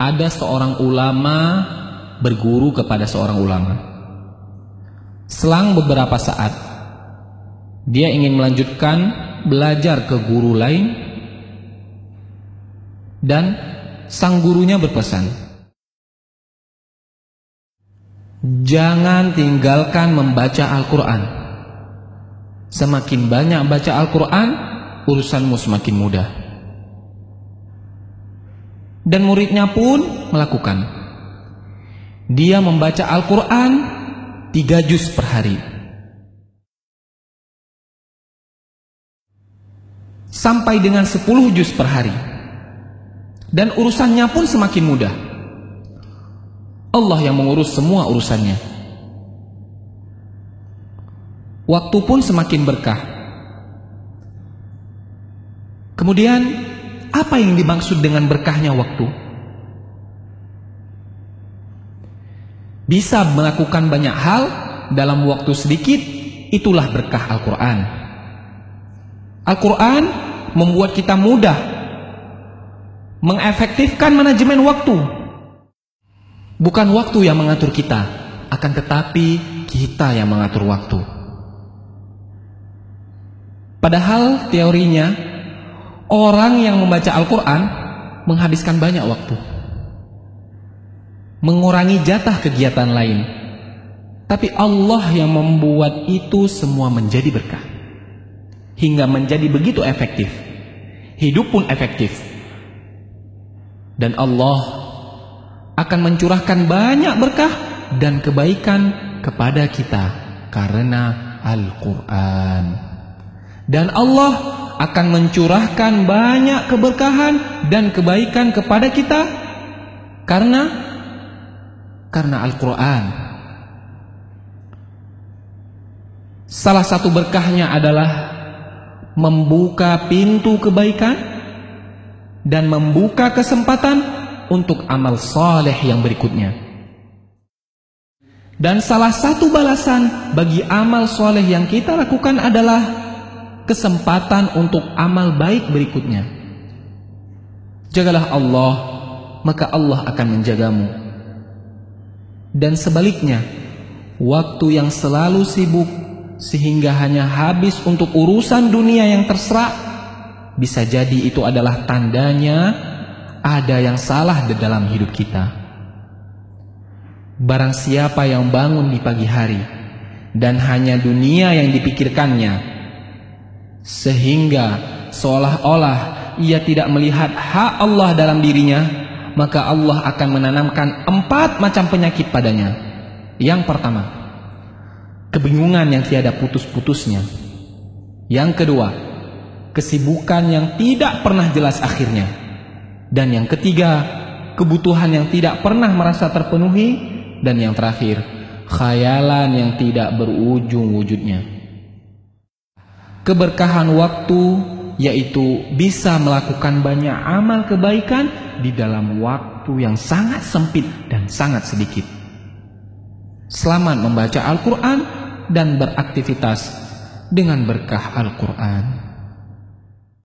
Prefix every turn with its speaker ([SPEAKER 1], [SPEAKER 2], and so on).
[SPEAKER 1] ada seorang ulama berguru kepada seorang ulama. Selang beberapa saat, dia ingin melanjutkan belajar ke guru lain, dan sang gurunya berpesan, jangan tinggalkan membaca Al-Quran. Semakin banyak baca Al-Quran, urusanmu semakin mudah. Dan muridnya pun melakukan. Dia membaca Al-Quran 3 juz per hari. Sampai dengan 10 juz per hari. Dan urusannya pun semakin mudah. Allah yang mengurus semua urusannya. Waktu pun semakin berkah. Kemudian, apa yang dimaksud dengan berkahnya waktu? Bisa melakukan banyak hal dalam waktu sedikit, itulah berkah Al-Quran. Al-Quran membuat kita mudah mengefektifkan manajemen waktu. Bukan waktu yang mengatur kita, akan tetapi kita yang mengatur waktu. Padahal teorinya, orang yang membaca Al-Quran menghabiskan banyak waktu, mengurangi jatah kegiatan lain. Tapi Allah yang membuat itu semua menjadi berkah, hingga menjadi begitu efektif. Hidup pun efektif. Dan Allah akan mencurahkan banyak berkah dan kebaikan kepada kita karena Al-Quran. Dan Allah akan mencurahkan banyak keberkahan dan kebaikan kepada kita karena Al-Quran. Salah satu berkahnya adalah membuka pintu kebaikan dan membuka kesempatan untuk amal saleh yang berikutnya. Dan salah satu balasan bagi amal saleh yang kita lakukan adalah kesempatan untuk amal baik berikutnya. Jagalah Allah, maka Allah akan menjagamu. Dan sebaliknya, waktu yang selalu sibuk sehingga hanya habis untuk urusan dunia yang terserah, bisa jadi itu adalah tandanya ada yang salah di dalam hidup kita. Barang siapa yang bangun di pagi hari dan hanya dunia yang dipikirkannya, sehingga seolah-olah ia tidak melihat hak Allah dalam dirinya, maka Allah akan menanamkan 4 macam penyakit padanya. Yang pertama, kebingungan yang tiada putus-putusnya. Yang kedua, kesibukan yang tidak pernah jelas akhirnya. Dan yang ketiga, kebutuhan yang tidak pernah merasa terpenuhi. Dan yang terakhir, khayalan yang tidak berujung wujudnya. Keberkahan waktu yaitu bisa melakukan banyak amal kebaikan di dalam waktu yang sangat sempit dan sangat sedikit. Selamat membaca Al-Quran dan beraktivitas dengan berkah Al-Quran.